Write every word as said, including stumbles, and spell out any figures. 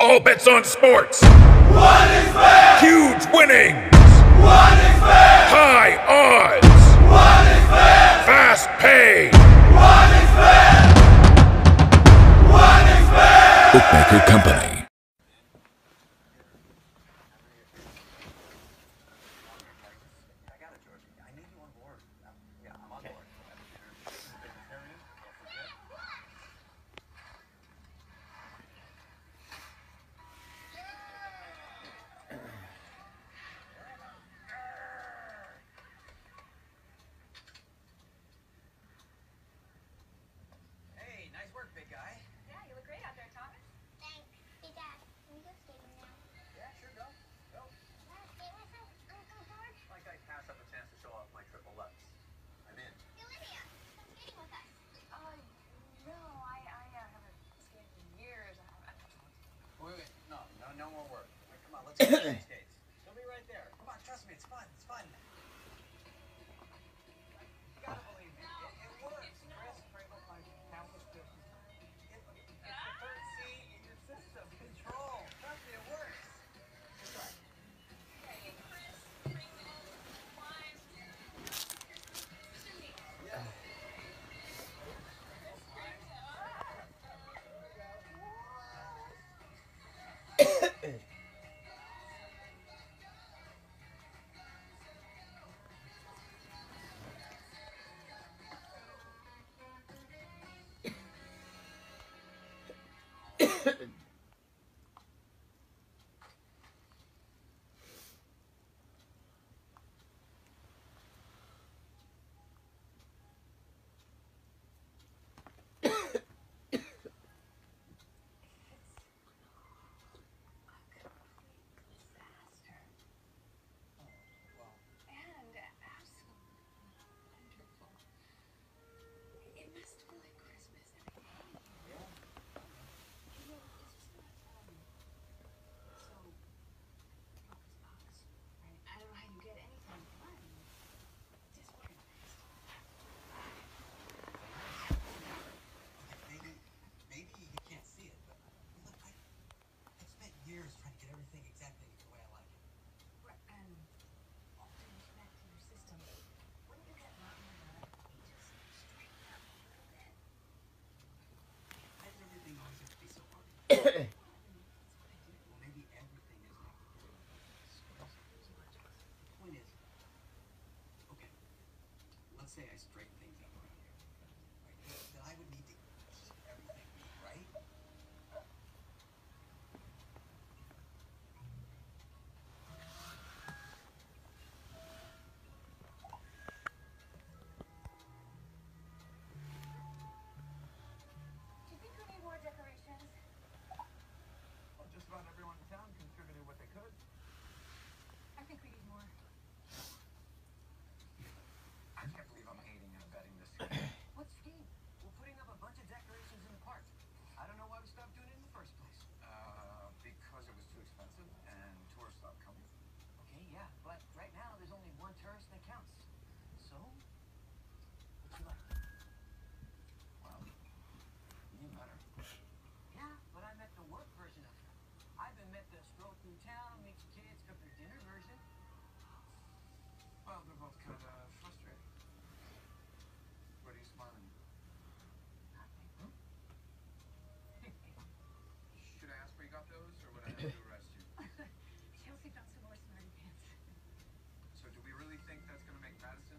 All bets on sports. What is fair? Huge winnings. What is fair? High odds. What is fair? Fast pay. What is fair? What is fair? Bookmaker Company. Big guy. Yeah, you look great out there, Thomas. Thanks. Hey, Dad, can we go skating now? Yeah, sure, go. Go. Can I skate with us, Uncle George? Like I pass up a chance to show off my triple lefts. I'm in. Hey, Olivia, come skating with us. Uh, no, I, I uh, haven't skated in years. I haven't. Wait, wait, no, no, no more work. Right, come on, let's get some skates. They'll be right there. Come on, trust me, it's fun, it's fun. You gotta believe me, it, it works. Chris, Pringle, my countless business. It's the third C in your system. Control. Trust me, it works. Just right. Okay, Chris, Pringle, Wise, Cindy. Yeah. And absolutely wonderful. It must feel like Christmas every day. Yeah. You know, it's just not, um, so, focus box, right? I don't know how you get anything fun. Just organized. Okay, maybe, maybe you can't see it, but look, I, I spent years trying to get everything exactly the way I like it. Right, and all things back to your system. Wouldn't you get a lot more done if you just straighten out a little bit? Why does everything always have to be so hard? That's what I do. Well, maybe everything is not stressful as much. The point is, okay, let's say I straighten things up around here, right? Then I would need to keep everything neat, right? Do you think we need more decorations? Well, just about everyone in town contributed what they could. I think we need more. I can't believe I'm aiding and abetting this. What's scheme? We're putting up a bunch of decorations in the park. I don't know why we stopped doing it in the first place. Uh, because it was too expensive and tourists stopped coming. Okay, yeah, but right now there's only one tourist that counts. So, what you like? Well, you better. Yeah, but I meant the work version of it. I even meant the stroll through town, meet your kids, cook their dinner version. Well, they're both kind of frustrating. What are you smiling at? Nothing. Should I ask where you got those, or would I have to arrest you? Chelsea got some more smarty pants. So do we really think that's going to make Madison